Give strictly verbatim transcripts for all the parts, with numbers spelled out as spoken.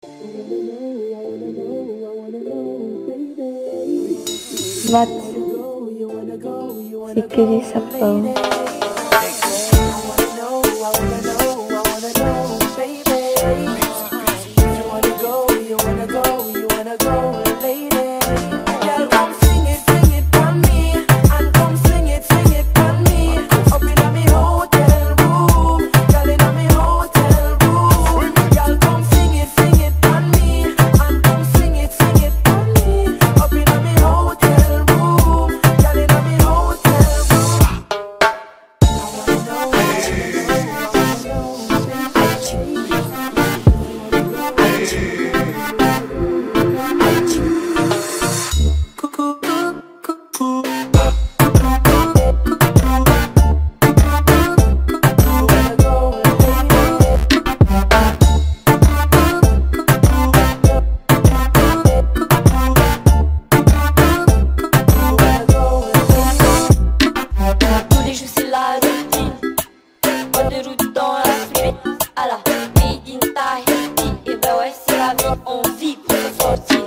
But secret sapão. On vit pour se sortir.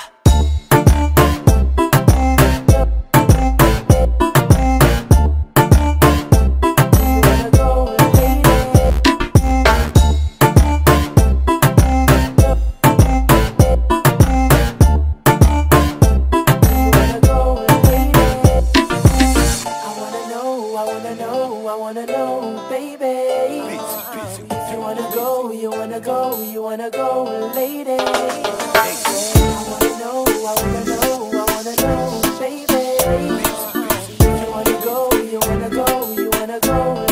I wanna know, baby. If you wanna go, you wanna go, you wanna go, lady. I wanna know, I wanna know, I wanna know, baby. If you wanna go, you wanna go, you wanna go.